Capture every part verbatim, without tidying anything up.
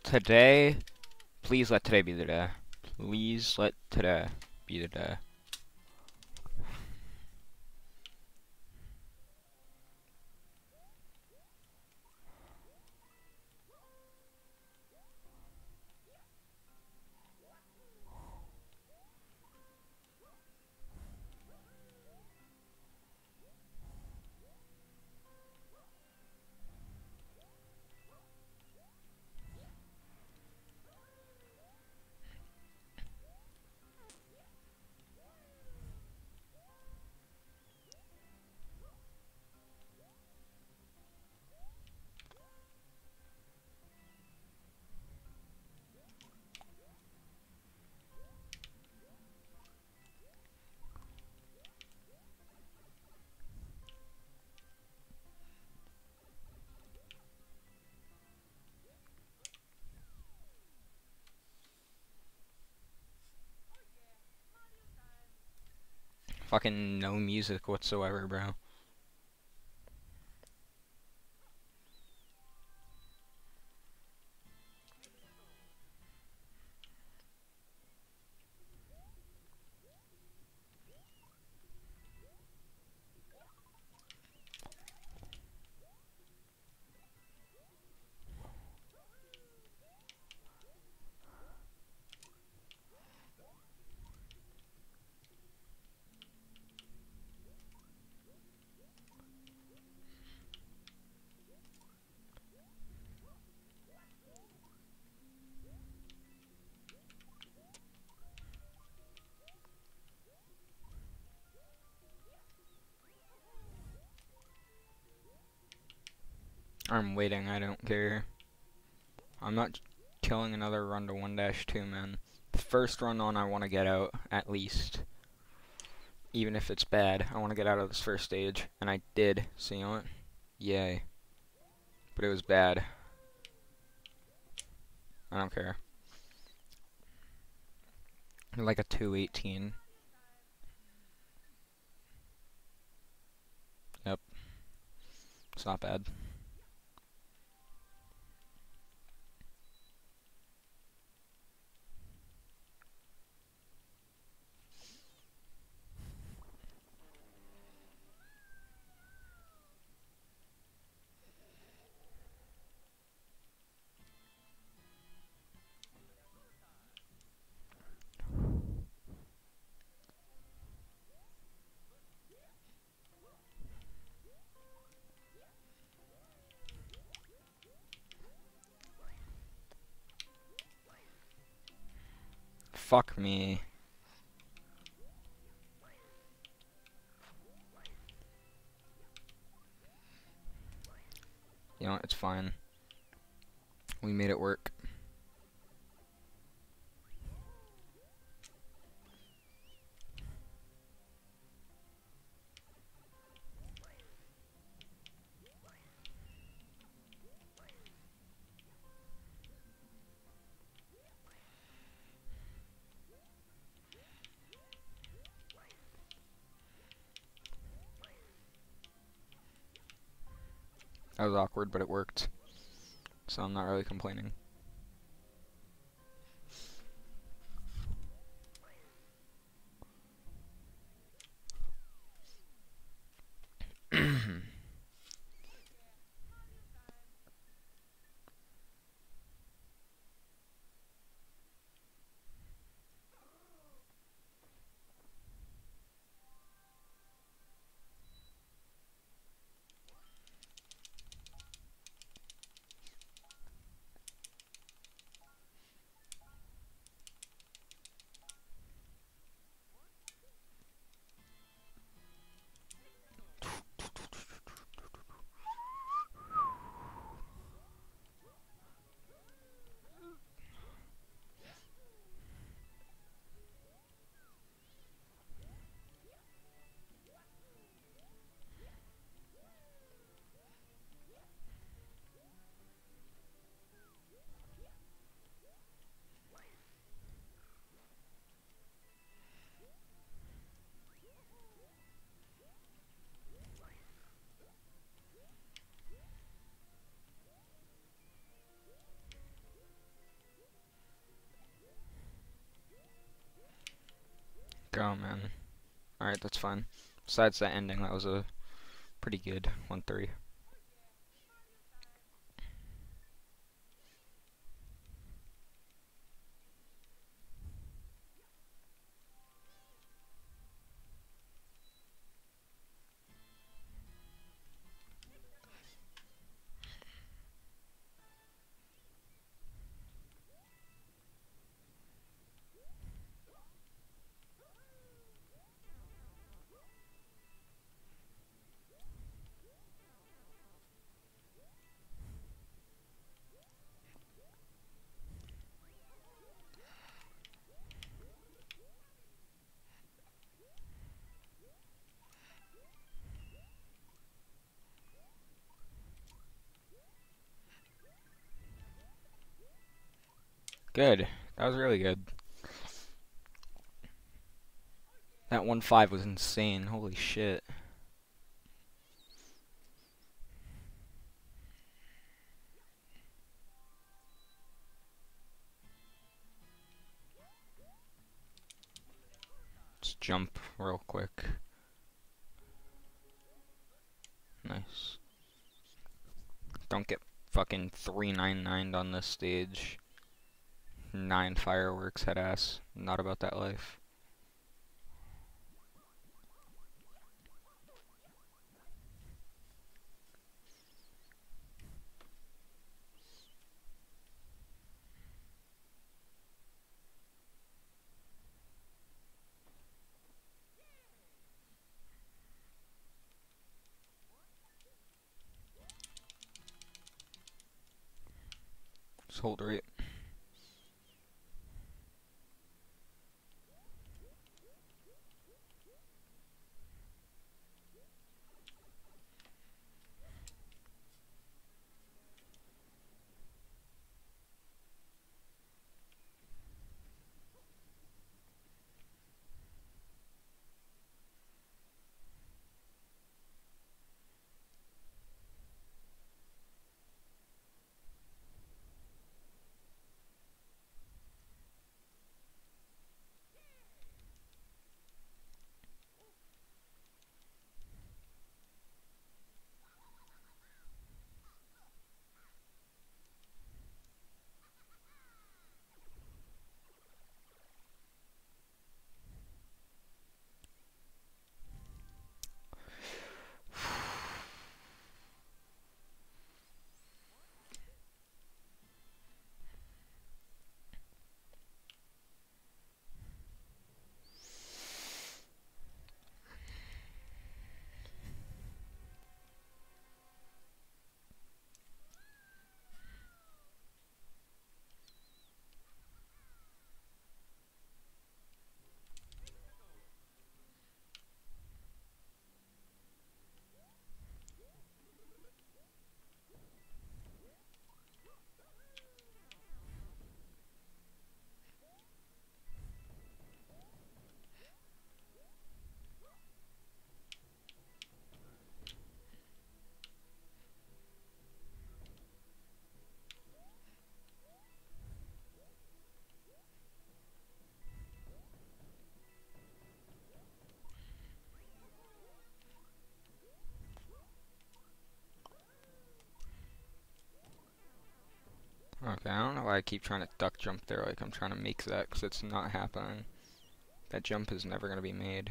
Today, please let today be the day. Please let today be the day. Fucking no music whatsoever, bro. I'm waiting, I don't care. I'm not killing another run to one dash two, man. The first run on I want to get out, at least. Even if it's bad, I want to get out of this first stage. And I did, so you know what? Yay. But it was bad. I don't care. Like a two eighteen. Yep. It's not bad. Fuck me. You know, it's fine. We made it work. That was awkward, but it worked. So I'm not really complaining. go, man. Alright, that's fine. Besides that ending, that was a pretty good one three. Good. That was really good. That one five was insane. Holy shit. Let's jump real quick. Nice. Don't get fucking three ninety-nined on this stage. Nine fireworks, head ass. Not about that life. Just hold right. Okay, I don't know why I keep trying to duck jump there like I'm trying to make that, because it's not happening. That jump is never going to be made.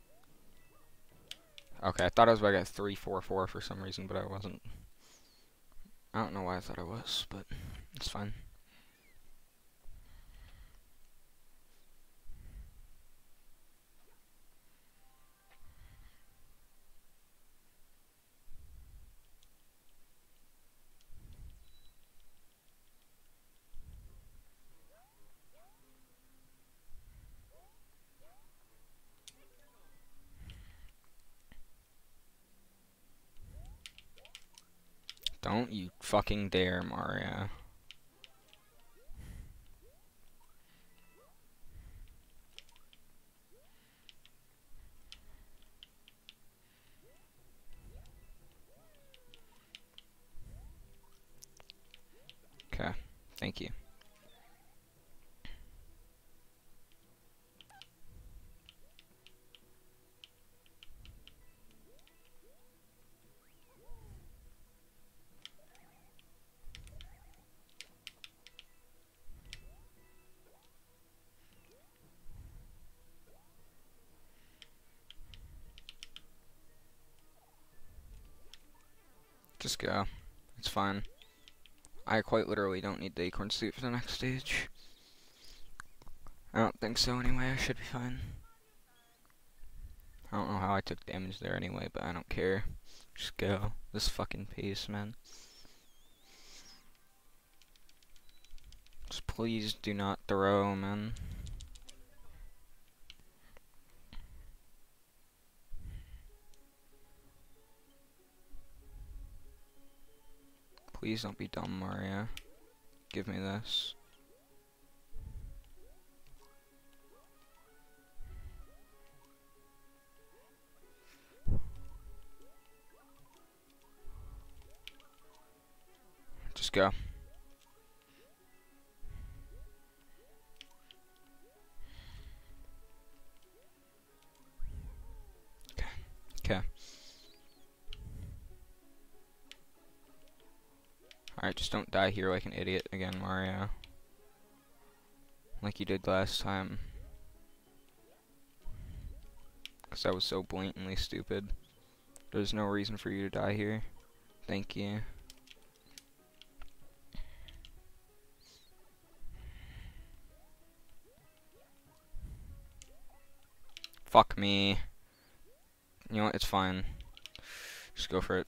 Okay, I thought I was about to get three four four for some reason, but I wasn't. I don't know why I thought I was, but it's fine. Don't you fucking dare, Mario. Okay, thank you. Just go. It's fine. I quite literally don't need the acorn suit for the next stage. I don't think so anyway, I should be fine. I don't know how I took damage there anyway, but I don't care. Just go. This fucking pace, man. Just please do not throw, man. Please don't be dumb, Mario. Give me this. Just go. Okay. Okay. Alright, just don't die here like an idiot again, Mario. Like you did last time. Because that was so blatantly stupid. There's no reason for you to die here. Thank you. Fuck me. You know what? It's fine. Just go for it.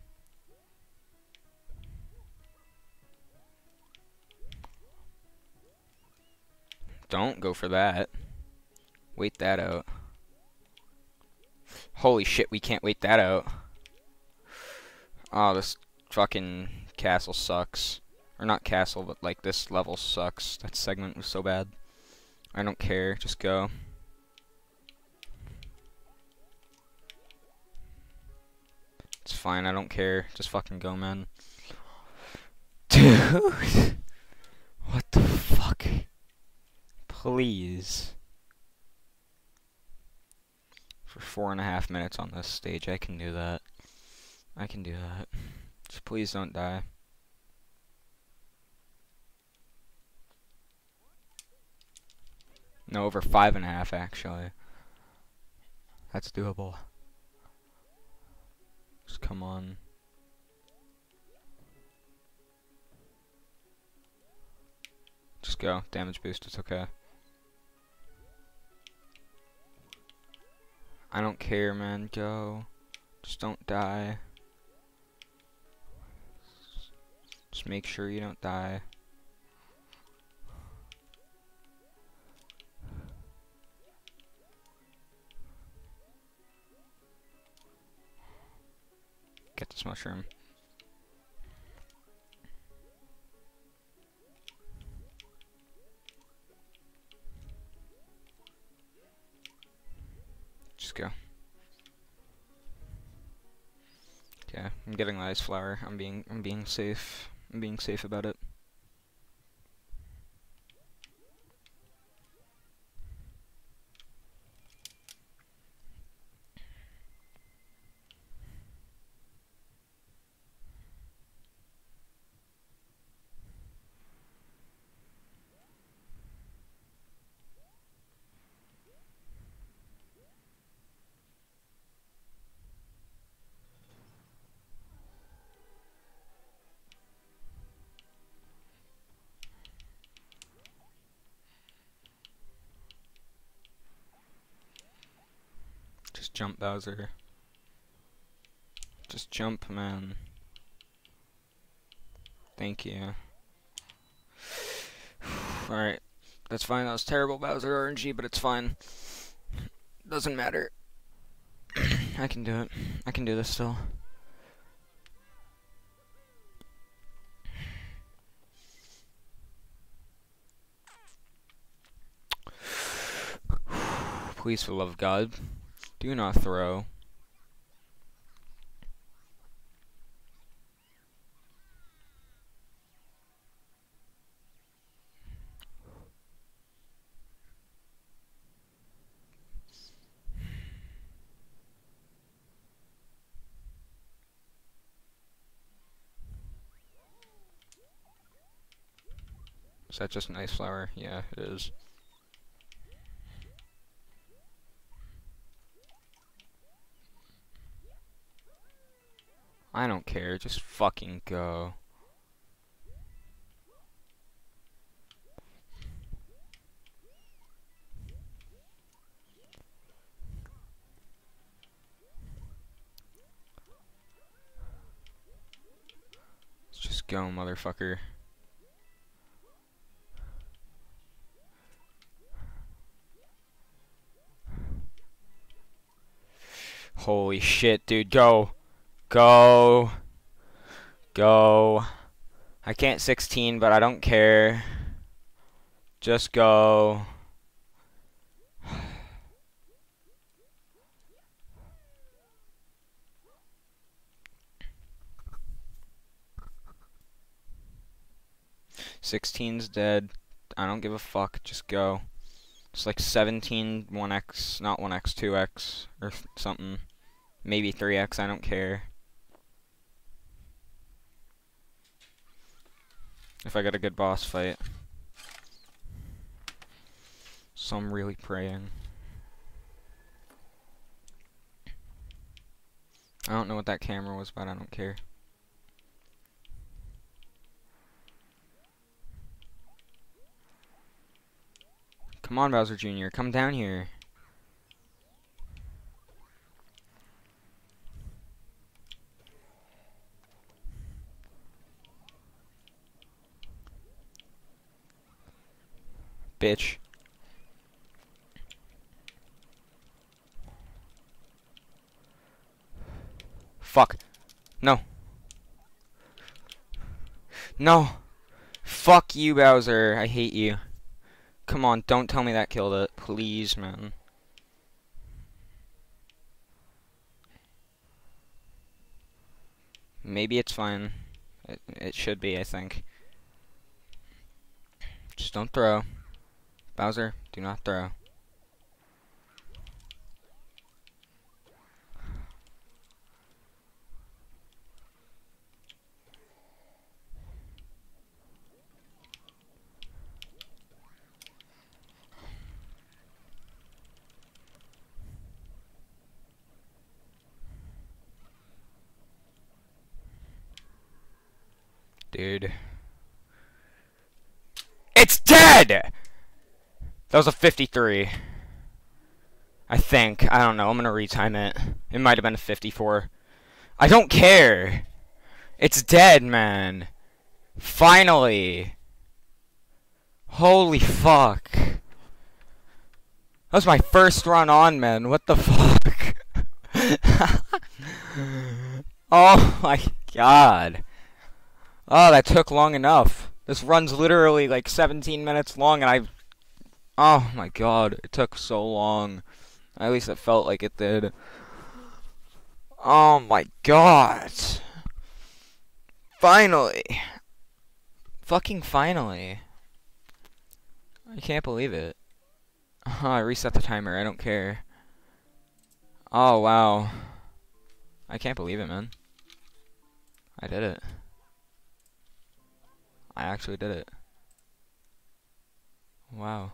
Don't go for that. Wait that out. Holy shit, we can't wait that out. Oh, this fucking castle sucks. Or not castle, but like this level sucks. That segment was so bad. I don't care. Just go. It's fine, I don't care. Just fucking go, man. Dude! What the fuck? Please. For four and a half minutes on this stage, I can do that. I can do that. Just please don't die. No, over five and a half, actually. That's doable. Just come on. Just go. Damage boost, it's okay. I don't care, man. Go. Just don't die. Just make sure you don't die. Get this mushroom. Just go. Okay, I'm getting the ice flower. I'm being I'm being safe. I'm being safe about it. Just jump, Bowser. Just jump, man. Thank you. Alright. That's fine. That was terrible Bowser R N G, but it's fine. Doesn't matter. I can do it. I can do this still. Please, for the love of God, do not throw. Is that just an ice flower? Yeah, it is. I don't care. Just fucking go. Let's just go, motherfucker. Holy shit, dude. Go. Go. Go. I can't sixteen, but I don't care. Just go. sixteen's dead. I don't give a fuck. Just go. It's like seventeen, one X, not one X, two X, or something. Maybe three X, I don't care. If I get a good boss fight. So I'm really praying. I don't know what that camera was, but I don't care. Come on, Bowser Junior, come down here. Bitch. Fuck. No. No. Fuck you, Bowser. I hate you. Come on, don't tell me that killed it. Please, man. Maybe it's fine. It, it should be, I think. Just don't throw. Bowser, do not throw. Dude. It's dead! That was a fifty-three. I think. I don't know. I'm gonna retime it. It might have been a fifty-four. I don't care! It's dead, man. Finally! Holy fuck. That was my first run on, man. What the fuck? Oh my god. Oh, that took long enough. This run's literally like seventeen minutes long, and I... Oh my god, it took so long. At least it felt like it did. Oh my god. Finally. Fucking finally. I can't believe it. Oh, I reset the timer, I don't care. Oh, wow. I can't believe it, man. I did it. I actually did it. Wow.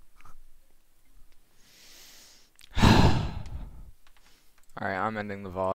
Alright, I'm ending the V O D.